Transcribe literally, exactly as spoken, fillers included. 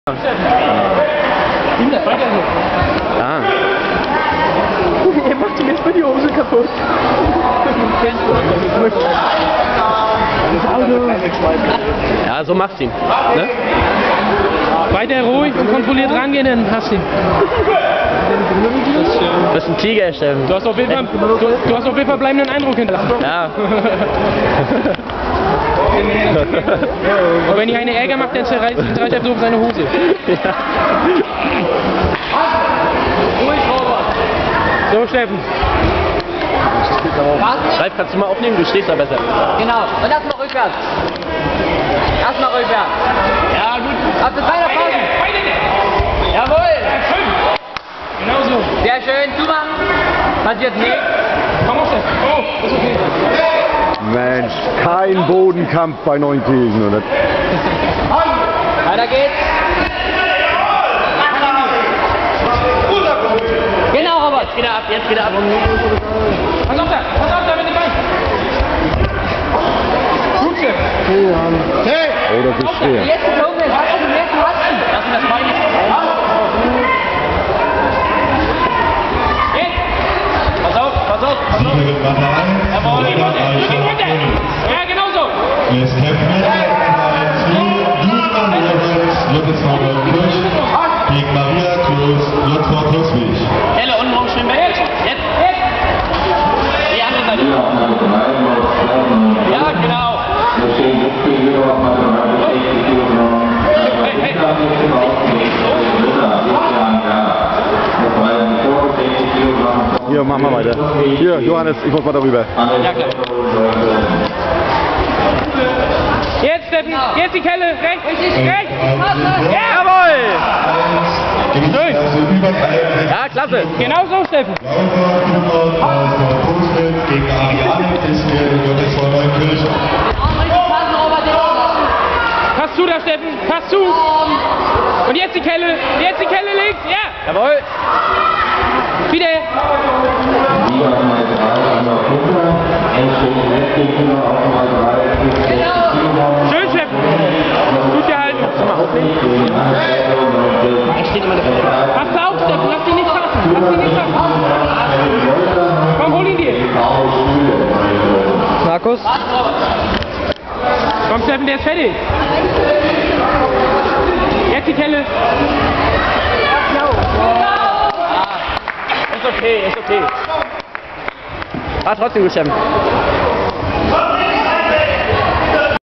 Ja. Er macht ihm jetzt mal die Hose kaputt. Ja, so macht's ihn. Ne? Weiter ruhig und kontrolliert rangehen, dann hast du ihn. Du bist ein Tiger, Steffen. Du hast auf jeden Fall, du, du hast auf jeden Fall bleibenden Eindruck hinterlassen. Ja. Und wenn ihr eine Ärger macht, dann zerreißt er so seine Hose. Ja. So, Steffen. Ralf, kannst du mal aufnehmen? Du stehst da besser. Genau. Und erstmal rückwärts. Erstmal rückwärts. Ja, gut. Habt ihr beide Pausen? Jawohl. Genau so. Sehr schön. Zumachen. Passiert nichts. Komm auf, Steffen. Oh, ist okay. Mensch, kein Bodenkampf bei Neunkirchen, oder? Weiter geht's. Genau, Robert. Jetzt wieder ab, jetzt wieder ab. Pass auf da, pass auf da mit dem Bein. Gut, Steffen. Hey. Oh, das ist schwer. Jetzt gezogen ist. Hast du jetzt Rasten? Lass ihn das Bein nicht. Jetzt. Pass auf, pass auf, pass auf. Jawohl, geh runter, geh runter. Ja, genau so. Jetzt kämpfen wir gegen Maria Kloß, J V Kurzweg. Helle unten rum schön weg. Jetzt, jetzt. Die andere Seite. Ja, genau. Hey, hey. Hier, mach mal weiter. Hier, Johannes, ich muss mal darüber. Ja, klar. Jetzt, Steffen. Jetzt die Kelle. Rechts. Rechts. Jawohl. Durch. Ja, klasse. Genau so, Steffen. Gegen Ariane ist hier J S V Neunkirchen. Pass zu da, Steffen. Pass zu. Und jetzt die Kelle. Jetzt die Kelle links. Ja. Jawohl. Wieder. Schön, Steffen. Gut gehalten. Er steht immer davor. Pass auf, Steffen. Lass dich nicht fassen. Lass dich nicht fassen. Komm, hol ihn dir. Markus. Komm, Steffen, der ist fertig. Jetzt die Kelle. Ist okay, ist okay. War trotzdem gut, Steffen.